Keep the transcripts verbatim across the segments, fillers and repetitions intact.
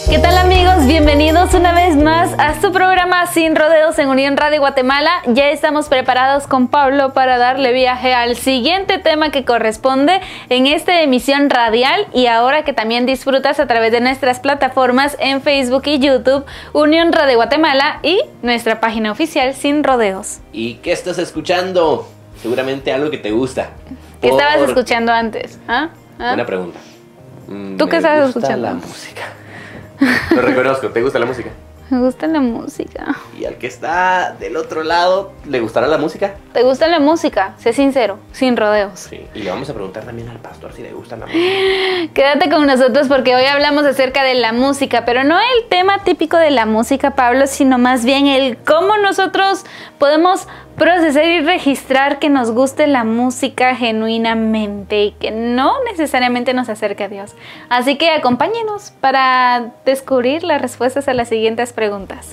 ¿Qué tal, amigos? Bienvenidos una vez más a su programa Sin Rodeos en Unión Radio Guatemala. Ya estamos preparados con Pablo para darle viaje al siguiente tema que corresponde en esta emisión radial, y ahora que también disfrutas a través de nuestras plataformas en Facebook y YouTube, Unión Radio Guatemala, y nuestra página oficial Sin Rodeos. ¿Y qué estás escuchando? Seguramente algo que te gusta. ¿Qué Por... estabas escuchando antes? ¿Ah? ¿Ah? Buena pregunta. Mm, ¿Tú qué estabas escuchando? Me gusta la música. Lo reconozco, ¿te gusta la música? Me gusta la música. ¿Y al que está del otro lado, le gustará la música? ¿Te gusta la música? Sé sincero, sin rodeos. Sí, y le vamos a preguntar también al pastor si le gusta la música. Quédate con nosotros porque hoy hablamos acerca de la música, pero no el tema típico de la música, Pablo, sino más bien el cómo nosotros podemos procesar y registrar que nos guste la música genuinamente y que no necesariamente nos acerque a Dios. Así que acompáñenos para descubrir las respuestas a las siguientes preguntas.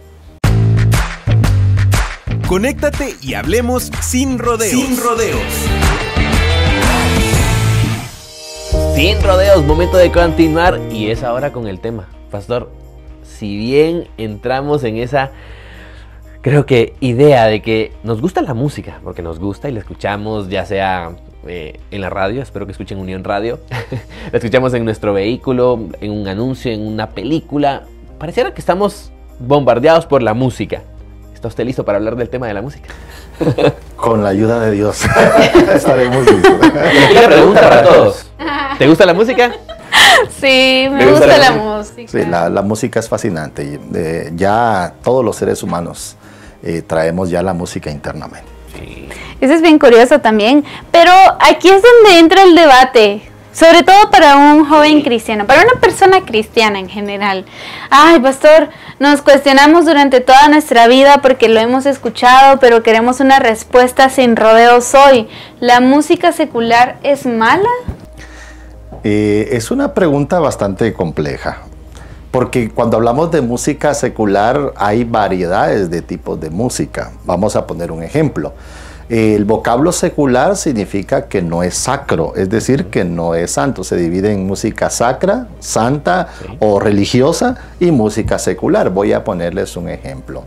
Conéctate y hablemos sin rodeos. Sin rodeos. Sin rodeos, momento de continuar, y es ahora con el tema. Pastor, si bien entramos en esa, creo que, idea de que nos gusta la música, porque nos gusta y la escuchamos, ya sea eh, en la radio, espero que escuchen Unión Radio, la escuchamos en nuestro vehículo, en un anuncio, en una película, pareciera que estamos bombardeados por la música. ¿Está usted listo para hablar del tema de la música? Con la ayuda de Dios estaremos listos. Y la pregunta para todos: ¿te gusta la música? Sí, me ¿Te gusta, gusta la, la música. Sí, la, la música es fascinante. Eh, ya todos los seres humanos eh, traemos ya la música internamente. Sí. Eso es bien curioso también, pero aquí es donde entra el debate, sobre todo para un joven cristiano, para una persona cristiana en general. Ay, pastor, nos cuestionamos durante toda nuestra vida porque lo hemos escuchado, pero queremos una respuesta sin rodeos hoy. ¿La música secular es mala? Eh, es una pregunta bastante compleja, porque cuando hablamos de música secular hay variedades de tipos de música. Vamos a poner un ejemplo. El vocablo secular significa que no es sacro, es decir, que no es santo. Se divide en música sacra, santa, sí, o religiosa, y música secular. Voy a ponerles un ejemplo.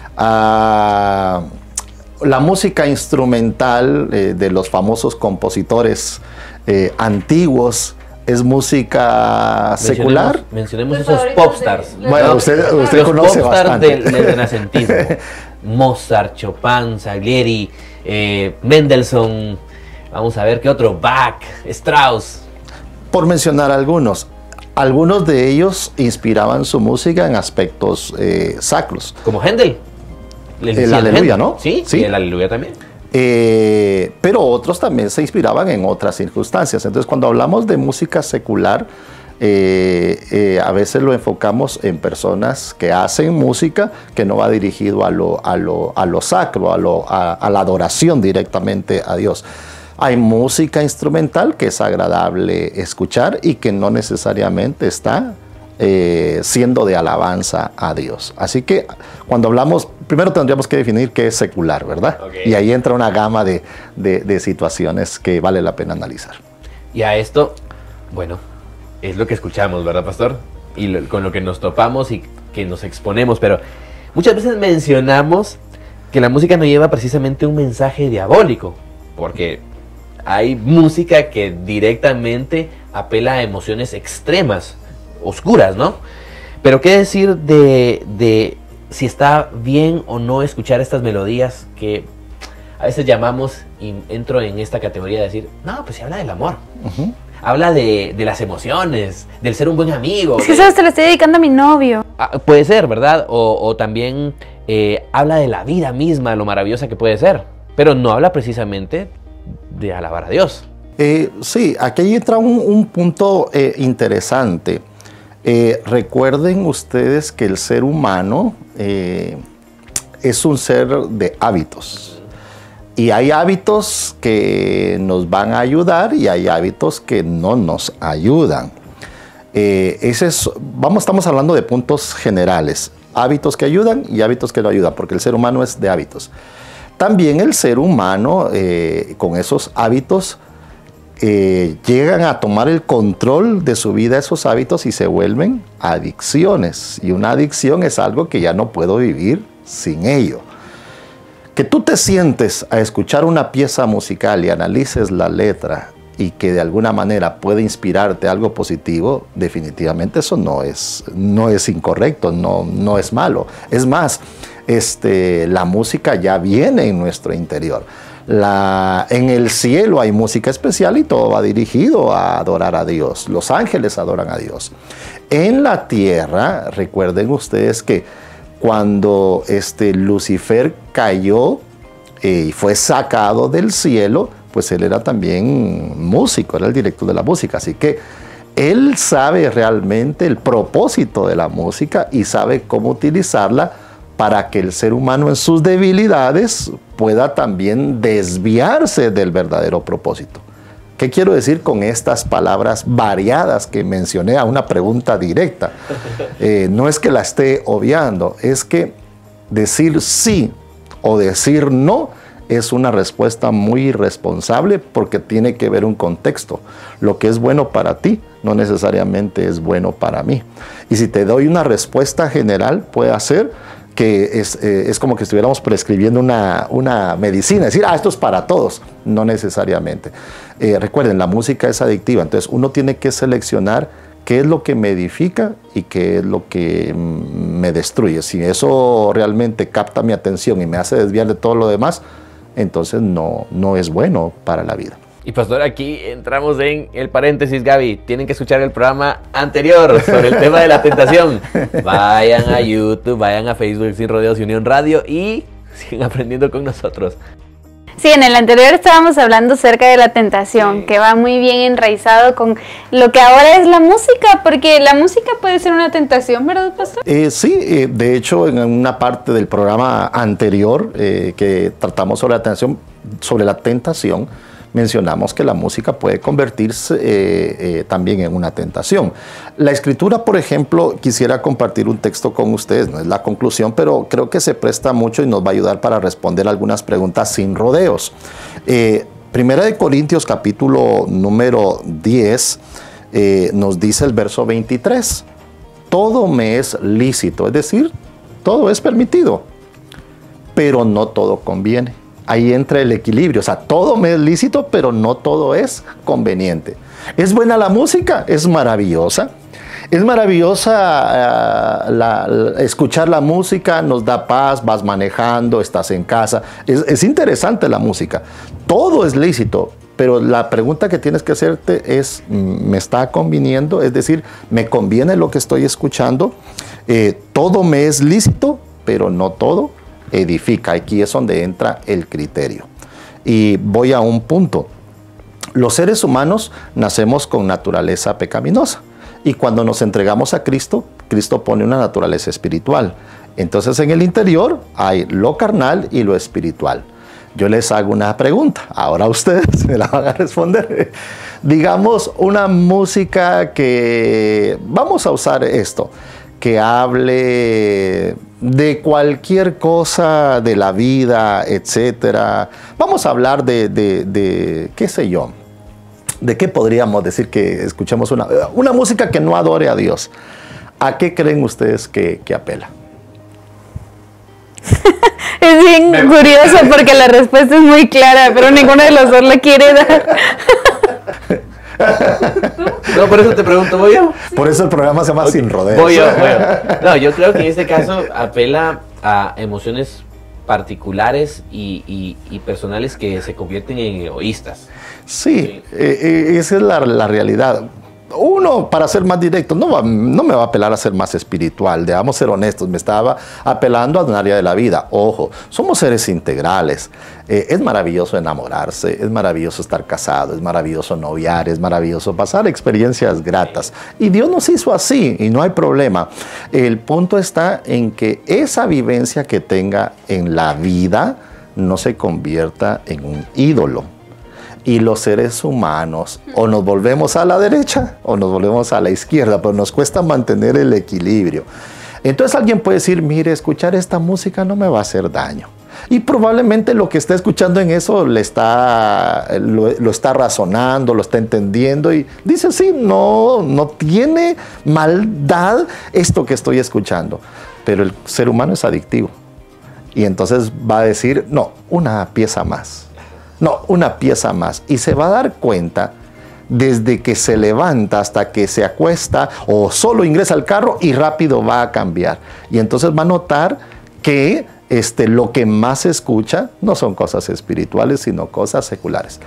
Uh, la música instrumental eh, de los famosos compositores eh, antiguos es música secular. Mencionemos esos popstars. De, bueno, usted, usted conoce bastante. Del, del renacentismo. Mozart, Chopin, Salieri, eh, Mendelssohn, vamos a ver qué otro, Bach, Strauss. Por mencionar algunos. Algunos de ellos inspiraban su música en aspectos eh, sacros. Como Händel. El, el Aleluya, Händel, ¿no? Sí, sí, el Aleluya también. Eh, pero otros también se inspiraban en otras circunstancias. Entonces, cuando hablamos de música secular, eh, eh, a veces lo enfocamos en personas que hacen música que no va dirigido a lo, a lo, a lo sacro, a, lo, a, a la adoración directamente a Dios. Hay música instrumental que es agradable escuchar y que no necesariamente está eh, siendo de alabanza a Dios. Así que cuando hablamos, primero tendríamos que definir qué es secular, ¿verdad? Okay. Y ahí entra una gama de, de, de situaciones que vale la pena analizar. Y a esto, bueno, es lo que escuchamos, ¿verdad, pastor? Y lo, con lo que nos topamos y que nos exponemos, pero muchas veces mencionamos que la música no lleva precisamente un mensaje diabólico, porque hay música que directamente apela a emociones extremas, oscuras, ¿no? Pero qué decir de, de si está bien o no escuchar estas melodías que a veces llamamos, y entro en esta categoría de decir, no, pues se habla del amor. Uh-huh. Habla de, de las emociones, del ser un buen amigo. Es que eso se lo estoy dedicando a mi novio. Ah, puede ser, ¿verdad? O, o también eh, habla de la vida misma, lo maravillosa que puede ser. Pero no habla precisamente de alabar a Dios. Eh, sí, aquí entra un, un punto eh, interesante. Eh, recuerden ustedes que el ser humano eh, es un ser de hábitos. Y hay hábitos que nos van a ayudar y hay hábitos que no nos ayudan. Eh, ese es, vamos, estamos hablando de puntos generales. Hábitos que ayudan y hábitos que no ayudan, porque el ser humano es de hábitos. También el ser humano, eh, con esos hábitos, eh, llegan a tomar el control de su vida, esos hábitos, y se vuelven adicciones. Y una adicción es algo que ya no puedo vivir sin ello. Que tú te sientes a escuchar una pieza musical y analices la letra y que de alguna manera puede inspirarte algo positivo, definitivamente eso no es, no es incorrecto, no, no es malo. Es más, este, la música ya viene en nuestro interior. La, en el cielo hay música especial y todo va dirigido a adorar a Dios. Los ángeles adoran a Dios. En la tierra, recuerden ustedes que cuando este, Lucifer cayó eh, y fue sacado del cielo, pues él era también músico, era el director de la música. Así que él sabe realmente el propósito de la música y sabe cómo utilizarla para que el ser humano en sus debilidades pueda también desviarse del verdadero propósito. ¿Qué quiero decir con estas palabras variadas que mencioné a una pregunta directa? Eh, no es que la esté obviando, es que decir sí o decir no es una respuesta muy irresponsable porque tiene que ver un contexto. Lo que es bueno para ti no necesariamente es bueno para mí. Y si te doy una respuesta general, puede ser que es, eh, es como que estuviéramos prescribiendo una, una medicina, decir, ah, esto es para todos. No necesariamente. Eh, recuerden, la música es adictiva, entonces uno tiene que seleccionar qué es lo que me edifica y qué es lo que mm, me destruye. Si eso realmente capta mi atención y me hace desviar de todo lo demás, entonces no, no es bueno para la vida. Y pastor, aquí entramos en el paréntesis, Gaby. Tienen que escuchar el programa anterior sobre el tema de la tentación. Vayan a YouTube, vayan a Facebook Sin Rodeos y Unión Radio y sigan aprendiendo con nosotros. Sí, en el anterior estábamos hablando acerca de la tentación, sí, que va muy bien enraizado con lo que ahora es la música, porque la música puede ser una tentación, ¿verdad, pastor? Eh, sí, eh, de hecho en una parte del programa anterior eh, que tratamos sobre la tentación, sobre la tentación, mencionamos que la música puede convertirse eh, eh, también en una tentación. La escritura, por ejemplo, quisiera compartir un texto con ustedes, no es la conclusión, pero creo que se presta mucho y nos va a ayudar para responder algunas preguntas sin rodeos. Eh, Primera de Corintios, capítulo número diez, eh, nos dice el verso veintitrés, todo me es lícito, es decir, todo es permitido, pero no todo conviene. Ahí entra el equilibrio, o sea, todo me es lícito, pero no todo es conveniente. ¿Es buena la música? Es maravillosa. Es maravillosa uh, la, la, escuchar la música, nos da paz, vas manejando, estás en casa. Es, es interesante la música. Todo es lícito, pero la pregunta que tienes que hacerte es, ¿me está conviniendo? Es decir, ¿me conviene lo que estoy escuchando? Eh, todo me es lícito, pero no todo edifica. Aquí es donde entra el criterio. Y voy a un punto. Los seres humanos nacemos con naturaleza pecaminosa. Y cuando nos entregamos a Cristo, Cristo pone una naturaleza espiritual. Entonces en el interior hay lo carnal y lo espiritual. Yo les hago una pregunta. Ahora ustedes me la van a responder. Digamos una música que... Vamos a usar esto. Que hable de cualquier cosa de la vida, etcétera. Vamos a hablar de, de, de, qué sé yo, de qué podríamos decir que escuchemos una, una música que no adore a Dios. ¿A qué creen ustedes que, que apela? Es bien Me... curioso porque la respuesta es muy clara, pero ninguno de los dos la quiere dar. No, por eso te pregunto, ¿voy yo? Por eso el programa se llama okay. Sin Rodeos. Voy yo, voy yo. No, yo creo que en este caso apela a emociones particulares y, y, y personales que se convierten en egoístas. Sí, sí. Eh, esa es la, la realidad. Uno, para ser más directo, no, va, no me va a apelar a ser más espiritual, debamos ser honestos, me estaba apelando a un área de la vida. Ojo, somos seres integrales, eh, es maravilloso enamorarse, es maravilloso estar casado, es maravilloso noviar, es maravilloso pasar experiencias gratas. Y Dios nos hizo así y no hay problema. El punto está en que esa vivencia que tenga en la vida no se convierta en un ídolo. Y los seres humanos o nos volvemos a la derecha o nos volvemos a la izquierda, pero nos cuesta mantener el equilibrio. Entonces alguien puede decir, mire, escuchar esta música no me va a hacer daño. Y probablemente lo que está escuchando en eso le está, lo, lo está razonando, lo está entendiendo y dice, sí, no, no tiene maldad esto que estoy escuchando. Pero el ser humano es adictivo. Y entonces va a decir, no, una pieza más. No, una pieza más. Y se va a dar cuenta desde que se levanta hasta que se acuesta o solo ingresa al carro y rápido va a cambiar. Y entonces va a notar que este, lo que más se escucha no son cosas espirituales, sino cosas seculares.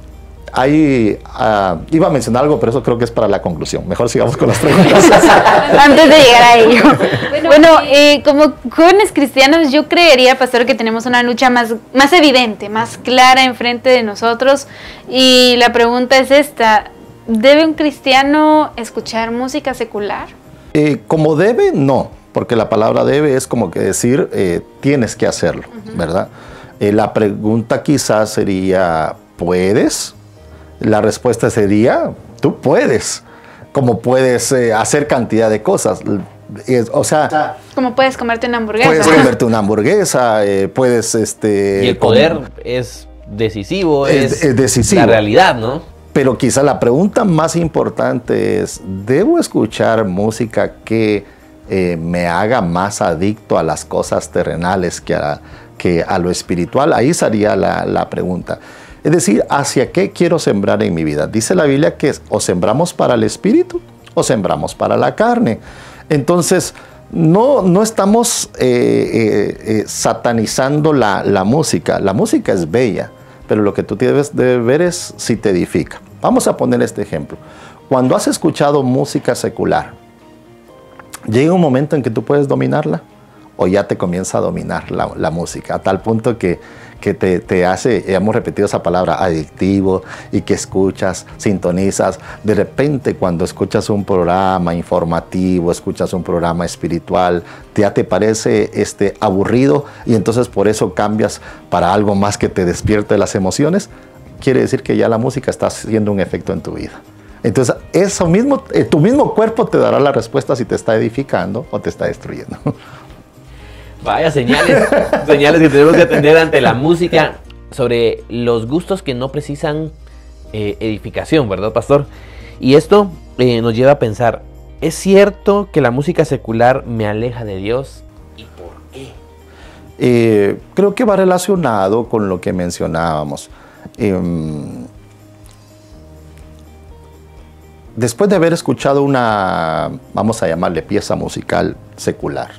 Ahí uh, iba a mencionar algo, pero eso creo que es para la conclusión. Mejor sigamos con las preguntas. Antes de llegar a ello. Bueno, bueno eh, como jóvenes cristianos, yo creería, pastor, que tenemos una lucha más, más evidente, más clara enfrente de nosotros. Y la pregunta es esta: ¿debe un cristiano escuchar música secular? Eh, como debe, no. Porque la palabra debe es como que decir, eh, tienes que hacerlo, uh-huh. ¿verdad? Eh, la pregunta quizás sería, ¿puedes? La respuesta sería, tú puedes, como puedes eh, hacer cantidad de cosas. Eh, o sea, como puedes comerte una hamburguesa. Puedes comerte una hamburguesa, eh, puedes... este y el poder com- es decisivo, es, es, es decisivo. La realidad, ¿no? Pero quizá la pregunta más importante es, ¿debo escuchar música que eh, me haga más adicto a las cosas terrenales que a, que a lo espiritual? Ahí sería la, la pregunta. Es decir, ¿hacia qué quiero sembrar en mi vida? Dice la Biblia que o sembramos para el espíritu o sembramos para la carne. Entonces, no, no estamos eh, eh, eh, satanizando la, la música. La música es bella, pero lo que tú debes de ver es si te edifica. Vamos a poner este ejemplo. Cuando has escuchado música secular, llega un momento en que tú puedes dominarla o ya te comienza a dominar la, la música, a tal punto que que te, te hace, hemos repetido esa palabra, adictivo, y que escuchas, sintonizas. De repente, cuando escuchas un programa informativo, escuchas un programa espiritual, ya te parece este, aburrido, y entonces por eso cambias para algo más que te despierte las emociones. Quiere decir que ya la música está haciendo un efecto en tu vida. Entonces, eso mismo, eh, tu mismo cuerpo te dará la respuesta si te está edificando o te está destruyendo. Vaya señales, señales que tenemos que atender ante la música sobre los gustos que no precisan eh, edificación, ¿verdad, pastor? Y esto eh, nos lleva a pensar, ¿es cierto que la música secular me aleja de Dios? ¿Y por qué? Eh, creo que va relacionado con lo que mencionábamos. Eh, después de haber escuchado una, vamos a llamarle pieza musical secular,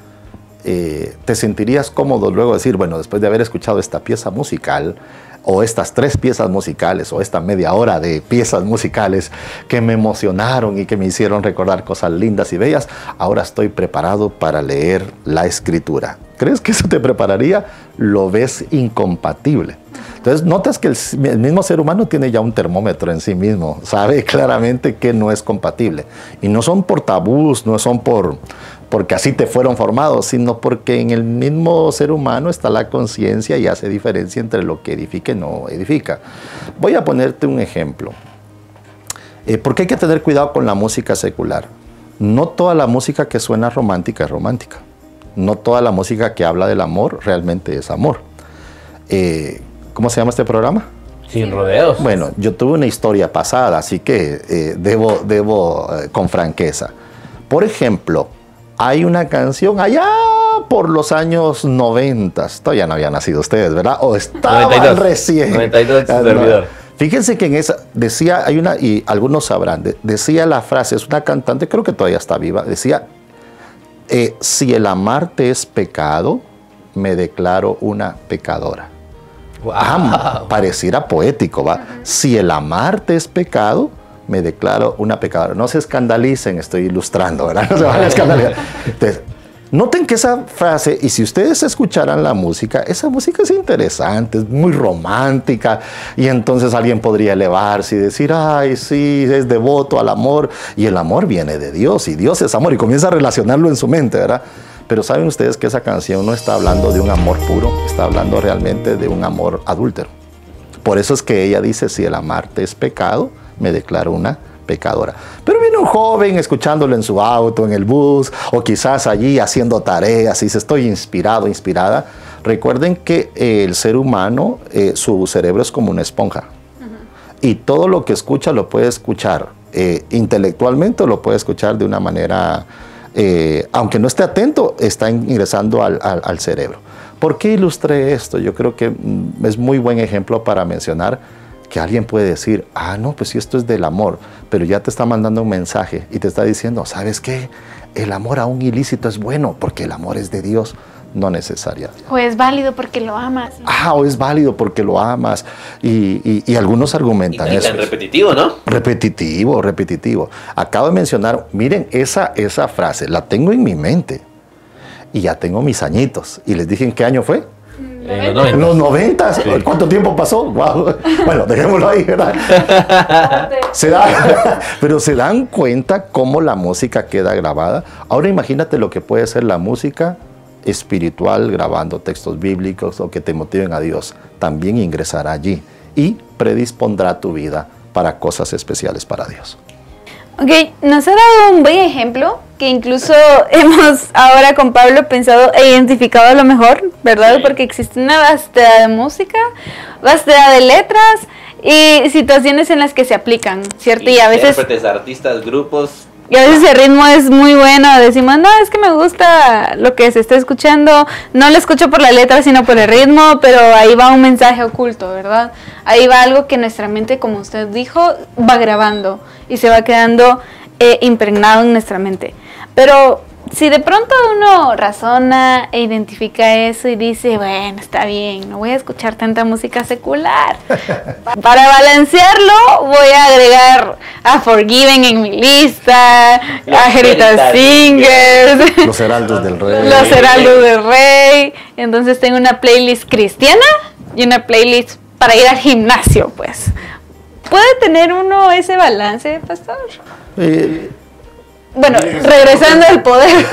Eh, te sentirías cómodo luego decir, bueno, después de haber escuchado esta pieza musical, o estas tres piezas musicales, o esta media hora de piezas musicales que me emocionaron y que me hicieron recordar cosas lindas y bellas, ahora estoy preparado para leer la Escritura. ¿Crees que eso te prepararía? Lo ves incompatible. Entonces, notas que el, el mismo ser humano tiene ya un termómetro en sí mismo, sabe claramente que no es compatible. Y no son por tabús, no son por... porque así te fueron formados, sino porque en el mismo ser humano está la conciencia y hace diferencia entre lo que edifica y no edifica. Voy a ponerte un ejemplo. Eh, ¿Por qué hay que tener cuidado con la música secular? No toda la música que suena romántica es romántica. No toda la música que habla del amor realmente es amor. Eh, ¿Cómo se llama este programa? Sin rodeos. Bueno, yo tuve una historia pasada, así que eh, debo, debo eh, con franqueza. Por ejemplo, hay una canción allá por los años noventa, todavía no habían nacido ustedes, ¿verdad? O estaban noventa y dos, recién. noventa y dos, Ah, no. servidor. Fíjense que en esa, decía, hay una, y algunos sabrán, de, decía la frase, es una cantante, creo que todavía está viva, decía, eh, si el amarte es pecado, me declaro una pecadora. Wow. Ah, pareciera poético, ¿va? Si el amarte es pecado, me declaro una pecadora. No se escandalicen, estoy ilustrando, ¿verdad? No se van a escandalizar. Entonces, noten que esa frase, y si ustedes escucharan la música, esa música es interesante, es muy romántica, y entonces alguien podría elevarse y decir, ay, sí, es devoto al amor, y el amor viene de Dios, y Dios es amor, y comienza a relacionarlo en su mente, ¿verdad? Pero saben ustedes que esa canción no está hablando de un amor puro, está hablando realmente de un amor adúltero. Por eso es que ella dice, si el amarte es pecado, me declaro una pecadora. Pero viene un joven escuchándolo en su auto, en el bus, o quizás allí haciendo tareas, y dice, estoy inspirado, inspirada. Recuerden que eh, el ser humano, eh, su cerebro es como una esponja. Uh-huh. Y todo lo que escucha lo puede escuchar eh, intelectualmente, o lo puede escuchar de una manera, eh, aunque no esté atento, está ingresando al, al, al cerebro. ¿Por qué ilustré esto? Yo creo que mm, es muy buen ejemplo para mencionar que alguien puede decir, ah, no, pues si esto es del amor, pero ya te está mandando un mensaje y te está diciendo, ¿sabes qué? El amor aún ilícito es bueno porque el amor es de Dios, no necesariamente. O es válido porque lo amas. Ah, o es válido porque lo amas. Y, y, y algunos argumentan y eso. Tan repetitivo, ¿no? Repetitivo, repetitivo. Acabo de mencionar, miren, esa, esa frase la tengo en mi mente y ya tengo mis añitos. Y les dije en qué año fue. En los En los noventas. Sí. ¿Cuánto tiempo pasó? Wow. Bueno, dejémoslo ahí, ¿verdad? se da, pero se dan cuenta cómo la música queda grabada. Ahora imagínate lo que puede ser la música espiritual grabando textos bíblicos o que te motiven a Dios. También ingresará allí y predispondrá tu vida para cosas especiales para Dios. Ok, nos ha dado un buen ejemplo que incluso hemos ahora con Pablo pensado e identificado a lo mejor, ¿verdad? Sí. Porque existe una vastedad de música, vastedad de letras y situaciones en las que se aplican, ¿cierto? Y, y a veces... Intérpretes, artistas, grupos... Y a veces el ritmo es muy bueno, decimos, no, es que me gusta lo que se está escuchando, no lo escucho por la letra, sino por el ritmo, pero ahí va un mensaje oculto, ¿verdad? Ahí va algo que nuestra mente, como usted dijo, va grabando y se va quedando eh, impregnado en nuestra mente. Pero si de pronto uno razona e identifica eso y dice, bueno, está bien, no voy a escuchar tanta música secular. Para balancearlo voy a agregar a Forgiven en mi lista, a Heritage Singers, Los Heraldos del Rey. Los Heraldos del Rey. Entonces tengo una playlist cristiana y una playlist para ir al gimnasio, pues. ¿Puede tener uno ese balance, pastor? Eh... Bueno, regresando al poder.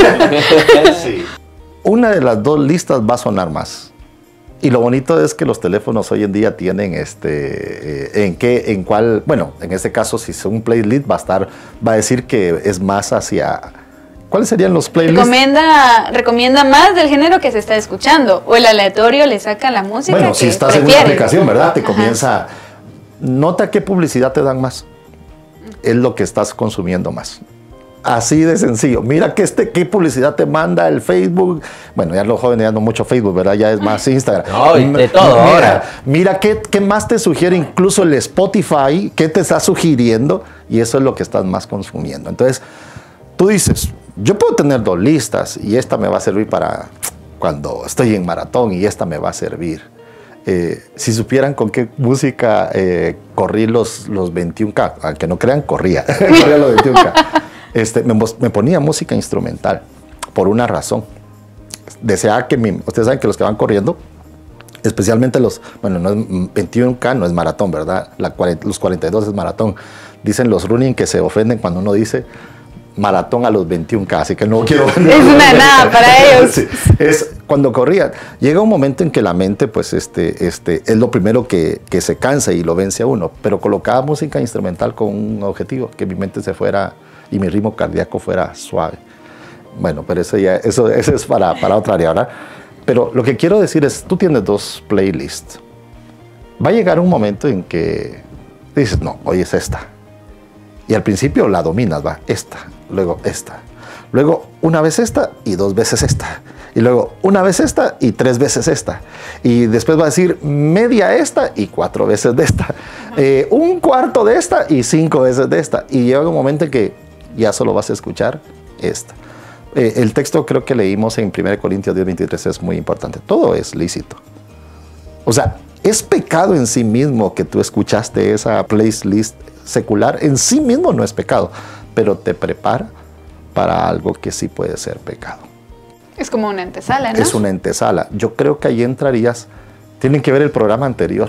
Sí. Una de las dos listas va a sonar más. Y lo bonito es que los teléfonos hoy en día tienen este, eh, en qué, en cuál, bueno, en este caso si es un playlist va a estar, va a decir que es más hacia, ¿cuáles serían los playlists? Recomienda, recomienda más del género que se está escuchando, o el aleatorio le saca la música. Bueno, que si estás prefiere. En una aplicación, ¿verdad? Te Ajá. comienza, nota qué publicidad te dan más. Es lo que estás consumiendo más. Así de sencillo. Mira que este, qué publicidad te manda el Facebook. Bueno, ya los jóvenes ya no mucho Facebook, ¿verdad? Ya es más Instagram. No, de todo mira, ahora. Mira qué, qué más te sugiere incluso el Spotify, qué te está sugiriendo y eso es lo que estás más consumiendo. Entonces, tú dices, yo puedo tener dos listas y esta me va a servir para cuando estoy en maratón y esta me va a servir. Eh, si supieran con qué música eh, corrí los, los veintiún K, aunque no crean, corría, corría los veintiún K. Este, me, me ponía música instrumental por una razón. Deseaba que mi, ustedes saben que los que van corriendo, especialmente los, bueno, no es, veintiún K no es maratón, ¿verdad? La, los cuarenta y dos es maratón. Dicen los running que se ofenden cuando uno dice maratón a los veintiún K, así que no quiero... Es una nada para ellos. Sí, es cuando corría. Llega un momento en que la mente, pues, este, este, es lo primero que, que se cansa y lo vence a uno, pero colocaba música instrumental con un objetivo, que mi mente se fuera y mi ritmo cardíaco fuera suave. Bueno, pero eso ya, eso, eso es para, para otra área, ¿verdad? Pero lo que quiero decir es, tú tienes dos playlists. Va a llegar un momento en que dices, no, hoy es esta. Y al principio la dominas, va, esta, luego esta. Luego una vez esta y dos veces esta. Y luego una vez esta y tres veces esta. Y después va a decir media esta y cuatro veces de esta. Eh, un cuarto de esta y cinco veces de esta. Y llega un momento en que ya solo vas a escuchar esta. Eh, el texto creo que leímos en primera Corintios diez veintitrés es muy importante. Todo es lícito. O sea, es pecado en sí mismo que tú escuchaste esa playlist secular. En sí mismo no es pecado, pero te prepara para algo que sí puede ser pecado. Es como una antesala, ¿no? Es una antesala. Yo creo que ahí entrarías... Tienen que ver el programa anterior.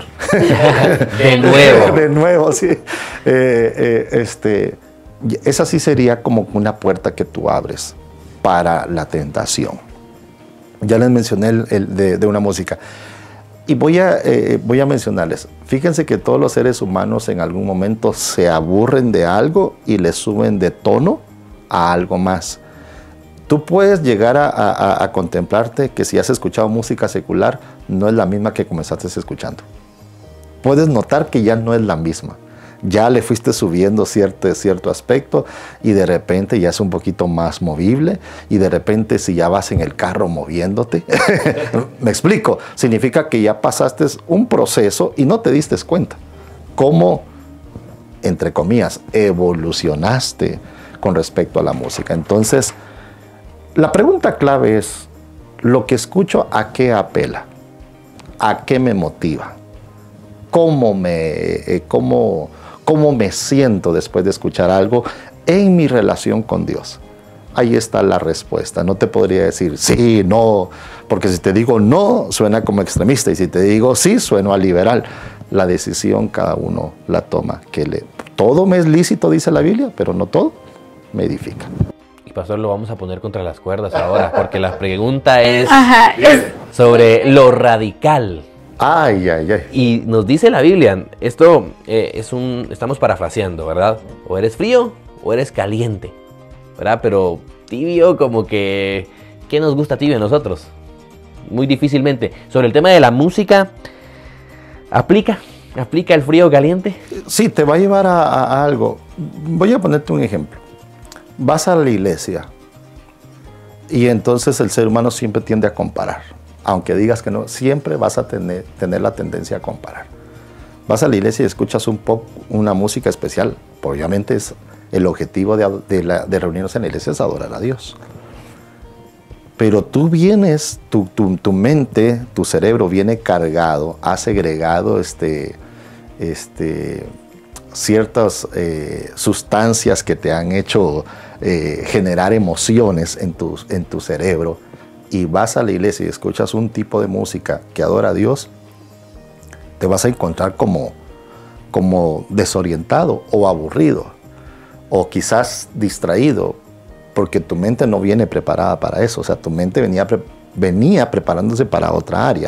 De nuevo. De nuevo, sí. Eh, eh, este, esa sí sería como una puerta que tú abres para la tentación. Ya les mencioné el, el de, de una música. Y voy a, eh, voy a mencionarles, fíjense que todos los seres humanos en algún momento se aburren de algo y le suben de tono a algo más. Tú puedes llegar a, a, a contemplarte que si has escuchado música secular, no es la misma que comenzaste escuchando. Puedes notar que ya no es la misma. Ya le fuiste subiendo cierto, cierto aspecto y de repente ya es un poquito más movible y de repente si ya vas en el carro moviéndote, me explico, significa que ya pasaste un proceso y no te diste cuenta cómo, entre comillas, evolucionaste con respecto a la música. Entonces, la pregunta clave es, ¿lo que escucho a qué apela? ¿A qué me motiva? ¿Cómo me... Eh, cómo, ¿Cómo me siento después de escuchar algo en mi relación con Dios? Ahí está la respuesta. No te podría decir sí, no, porque si te digo no, suena como extremista, y si te digo sí, sueno a liberal. La decisión cada uno la toma. Que le, todo me es lícito, dice la Biblia, pero no todo me edifica. Y pastor, lo vamos a poner contra las cuerdas ahora, porque la pregunta es, Ajá, es... sobre lo radical. Ay, ay, ay. Y nos dice la Biblia, esto eh, es un, estamos parafraseando, ¿verdad? O eres frío o eres caliente, ¿verdad? Pero tibio, como que, ¿qué nos gusta tibio a nosotros? Muy difícilmente. Sobre el tema de la música, ¿aplica? ¿Aplica el frío o caliente? Sí, te va a llevar a, a algo. Voy a ponerte un ejemplo. Vas a la iglesia y entonces el ser humano siempre tiende a comparar. Aunque digas que no, siempre vas a tener, tener la tendencia a comparar. Vas a la iglesia y escuchas un pop, una música especial. Obviamente es el objetivo de, de, la, de reunirnos en la iglesia es adorar a Dios. Pero tú vienes, tu, tu, tu mente, tu cerebro viene cargado, ha segregado este, este, ciertas eh, sustancias que te han hecho eh, generar emociones en tu, en tu cerebro. Y vas a la iglesia y escuchas un tipo de música que adora a Dios, te vas a encontrar como, como desorientado o aburrido, o quizás distraído, porque tu mente no viene preparada para eso. O sea, tu mente venía, pre venía preparándose para otra área.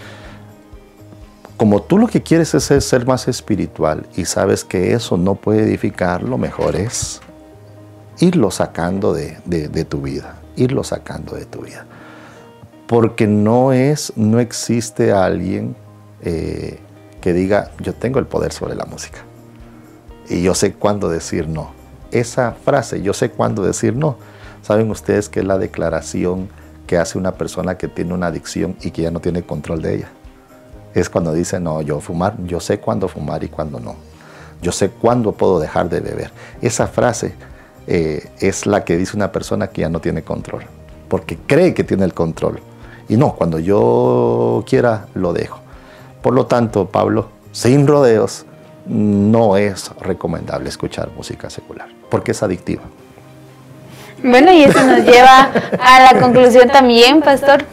Como tú lo que quieres es ser más espiritual y sabes que eso no puede edificar, lo mejor es irlo sacando de, de, de tu vida, irlo sacando de tu vida. Porque no es, no existe alguien eh, que diga, yo tengo el poder sobre la música. Y yo sé cuándo decir no. Esa frase, yo sé cuándo decir no, ¿saben ustedes que es la declaración que hace una persona que tiene una adicción y que ya no tiene control de ella? Es cuando dice, no, yo fumar, yo sé cuándo fumar y cuándo no. Yo sé cuándo puedo dejar de beber. Esa frase eh, es la que dice una persona que ya no tiene control, porque cree que tiene el control. Y no, cuando yo quiera, lo dejo. Por lo tanto, Pablo, sin rodeos, no es recomendable escuchar música secular, porque es adictiva. Bueno, y eso nos lleva a la conclusión también, pastor.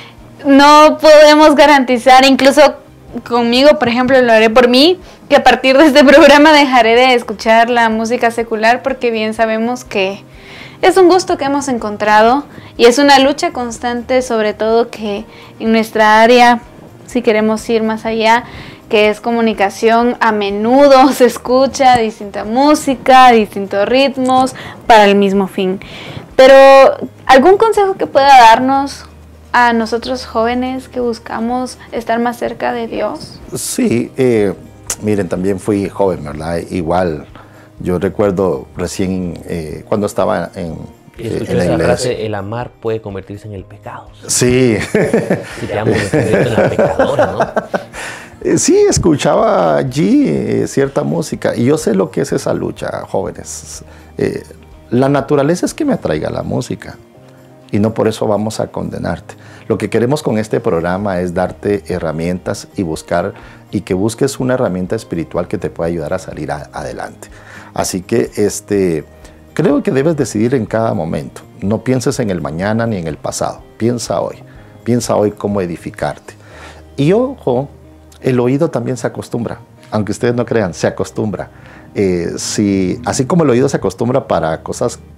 No podemos garantizar, incluso conmigo, por ejemplo, lo haré por mí, que a partir de este programa dejaré de escuchar la música secular, porque bien sabemos que es un gusto que hemos encontrado y es una lucha constante, sobre todo que en nuestra área, si queremos ir más allá, que es comunicación, a menudo se escucha distinta música, distintos ritmos para el mismo fin. Pero, ¿algún consejo que pueda darnos a nosotros jóvenes que buscamos estar más cerca de Dios? Sí, eh, miren, también fui joven, ¿verdad? Igual. Yo recuerdo recién eh, cuando estaba en, eh, en la iglesia. Frase, el amar puede convertirse en el pecado. Sí. Si te amo, me convierto en la pecadora, ¿no? Sí, escuchaba allí eh, cierta música y yo sé lo que es esa lucha, jóvenes. Eh, la naturaleza es que me atraiga la música y no por eso vamos a condenarte. Lo que queremos con este programa es darte herramientas y buscar y que busques una herramienta espiritual que te pueda ayudar a salir a, adelante. Así que este, creo que debes decidir en cada momento. No pienses en el mañana ni en el pasado. Piensa hoy. Piensa hoy cómo edificarte. Y ojo, el oído también se acostumbra. Aunque ustedes no crean, se acostumbra. Eh, si, así como el oído se acostumbra para cosas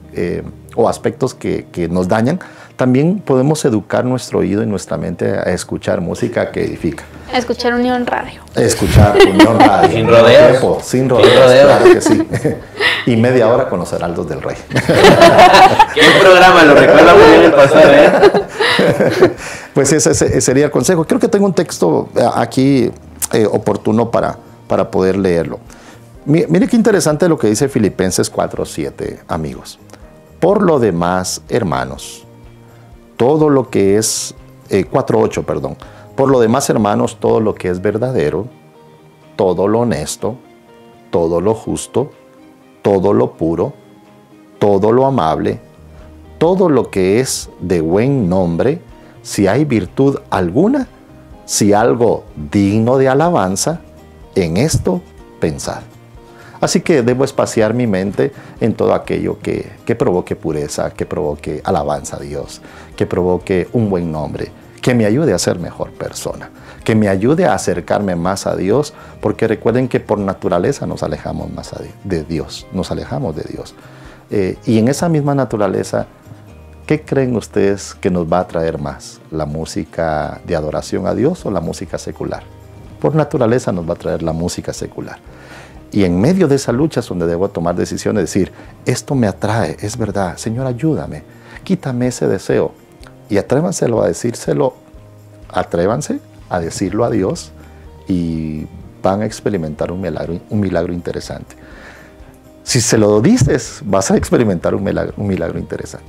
eh, o aspectos que, que nos dañan, también podemos educar nuestro oído y nuestra mente a escuchar música que edifica. A escuchar Unión Radio. Escuchar Unión Radio. Sin rodeos. Tiempo, sin rodeos, Sin rodeos. claro que sí. Y media hora con los heraldos del rey. ¿Qué programa? Lo recuerda muy bien el pastor, ¿eh? Pues ese, ese sería el consejo. Creo que tengo un texto aquí eh, oportuno para, para poder leerlo. Mire qué interesante lo que dice Filipenses cuatro siete, amigos. Por lo demás, hermanos, todo lo que es, eh, cuatro ocho, perdón. Por lo demás, hermanos, todo lo que es verdadero, todo lo honesto, todo lo justo, todo lo puro, todo lo amable, todo lo que es de buen nombre, si hay virtud alguna, si algo digno de alabanza, en esto pensad. Así que debo espaciar mi mente en todo aquello que, que provoque pureza, que provoque alabanza a Dios, que provoque un buen nombre, que me ayude a ser mejor persona, que me ayude a acercarme más a Dios, porque recuerden que por naturaleza nos alejamos más de Dios, nos alejamos de Dios. Eh, y en esa misma naturaleza, ¿qué creen ustedes que nos va a traer más? ¿La música de adoración a Dios o la música secular? Por naturaleza nos va a traer la música secular. Y en medio de esa lucha es donde debo tomar decisiones, decir, esto me atrae, es verdad, Señor, ayúdame, quítame ese deseo. Y atrévanse a decírselo, atrévanse a decirlo a Dios y van a experimentar un milagro, un milagro interesante. Si se lo dices, vas a experimentar un milagro, un milagro interesante.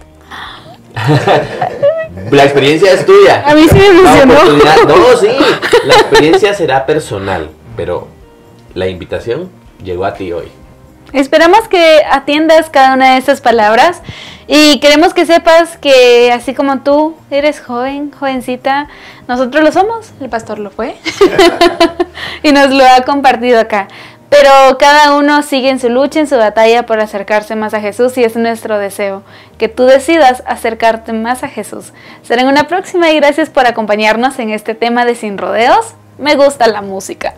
La experiencia es tuya. A mí sí me emocionó. No, sí, la experiencia será personal, pero la invitación llegó a ti hoy. Esperamos que atiendas cada una de estas palabras y queremos que sepas que así como tú eres joven, jovencita, nosotros lo somos, el pastor lo fue y nos lo ha compartido acá. Pero cada uno sigue en su lucha, en su batalla por acercarse más a Jesús y es nuestro deseo que tú decidas acercarte más a Jesús. Será en una próxima y gracias por acompañarnos en este tema de Sin Rodeos. Me gusta la música.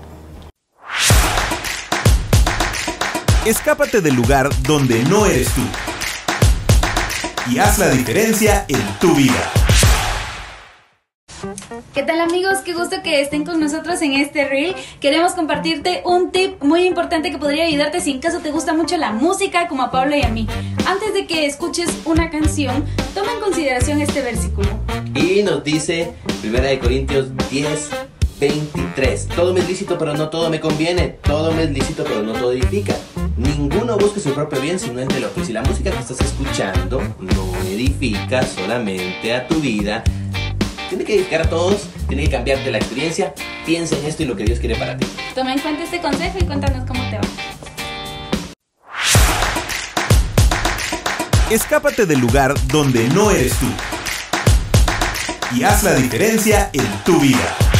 Escápate del lugar donde no eres tú y haz la diferencia en tu vida. ¿Qué tal, amigos? Qué gusto que estén con nosotros en este reel. Queremos compartirte un tip muy importante que podría ayudarte si en caso te gusta mucho la música como a Pablo y a mí. Antes de que escuches una canción, toma en consideración este versículo. Y nos dice primera de Corintios diez veintitrés. Todo me es lícito, pero no todo me conviene. Todo me es lícito, pero no todo edifica. Ninguno busca su propio bien, sino el del otro. Si la música que estás escuchando no edifica solamente a tu vida, tiene que edificar a todos, tiene que cambiarte la experiencia. Piensa en esto y lo que Dios quiere para ti. Toma en cuenta este consejo y cuéntanos cómo te va. Escápate del lugar donde no eres tú y haz la diferencia en tu vida.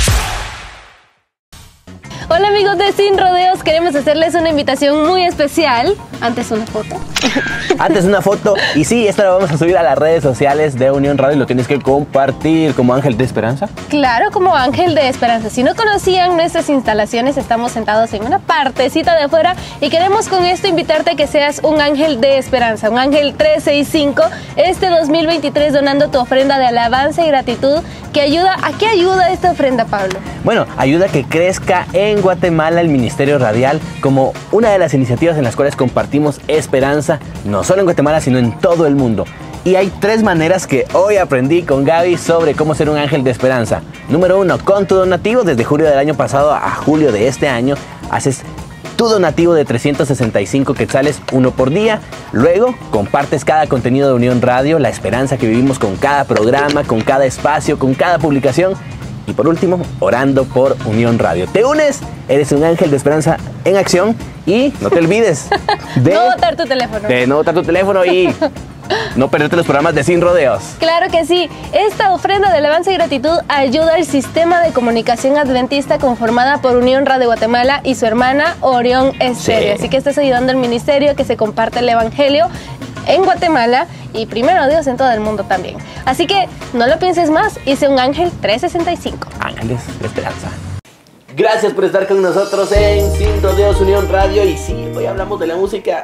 Hola amigos de Sin Rodeos, queremos hacerles una invitación muy especial. Antes una foto. Antes una foto. Y sí, esta la vamos a subir a las redes sociales de Unión Radio y lo tienes que compartir como Ángel de Esperanza. Claro, como Ángel de Esperanza. Si no conocían nuestras instalaciones, estamos sentados en una partecita de afuera y queremos con esto invitarte a que seas un ángel de esperanza, un ángel trescientos sesenta y cinco este dos mil veintitrés, donando tu ofrenda de alabanza y gratitud. Que ayuda, ¿a qué ayuda esta ofrenda, Pablo? Bueno, ayuda a que crezca en Guatemala el Ministerio Radial como una de las iniciativas en las cuales compartimos esperanza, no solo en Guatemala, sino en todo el mundo. Y hay tres maneras que hoy aprendí con Gaby sobre cómo ser un ángel de esperanza. Número uno, con tu donativo. Desde julio del año pasado a julio de este año, haces tu donativo de trescientos sesenta y cinco quetzales, uno por día. Luego, compartes cada contenido de Unión Radio, la esperanza que vivimos con cada programa, con cada espacio, con cada publicación. Y por último, orando por Unión Radio. Te unes, eres un ángel de esperanza en acción y no te olvides de no botar tu teléfono. De no botar tu teléfono y no perderte los programas de Sin Rodeos. Claro que sí. Esta ofrenda de alabanza y gratitud ayuda al sistema de comunicación adventista conformada por Unión Radio Guatemala y su hermana Orión Estéreo. Sí. Así que estás ayudando al ministerio que se comparte el evangelio en Guatemala y primero Dios en todo el mundo también. Así que no lo pienses más y sé un ángel trescientos sesenta y cinco. Ángeles de esperanza. Gracias por estar con nosotros en Sin Rodeos Unión Radio. Y sí, hoy hablamos de la música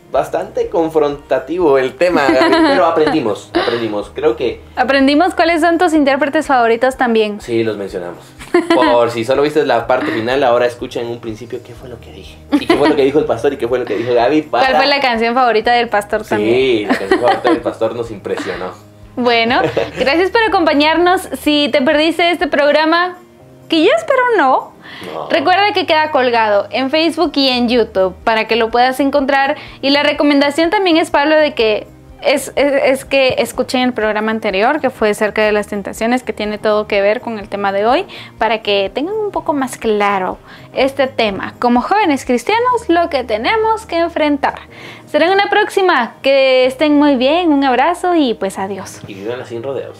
bastante confrontativo el tema, Gaby, pero aprendimos, aprendimos. Creo que... Aprendimos cuáles son tus intérpretes favoritos también. Sí, los mencionamos. Por si solo viste la parte final, ahora escucha en un principio qué fue lo que dije. Y qué fue lo que dijo el pastor y qué fue lo que dijo Gaby. Para... ¿Cuál fue la canción favorita del pastor sí, también? Sí, la canción favorita del pastor nos impresionó. Bueno, gracias por acompañarnos. Si te perdiste este programa, que yo espero no, No. recuerda que queda colgado en Facebook y en YouTube para que lo puedas encontrar. Y la recomendación también es, Pablo, de que es, es, es que escuchen el programa anterior, que fue Cerca de las Tentaciones, que tiene todo que ver con el tema de hoy, para que tengan un poco más claro este tema. Como jóvenes cristianos, lo que tenemos que enfrentar. Será en una próxima. Que estén muy bien. Un abrazo y pues adiós. Y vivan sin rodeos.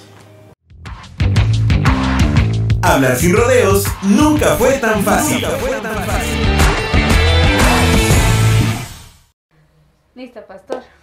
Hablar sin rodeos nunca fue tan fácil. Nunca fue tan fácil. Listo, pastor.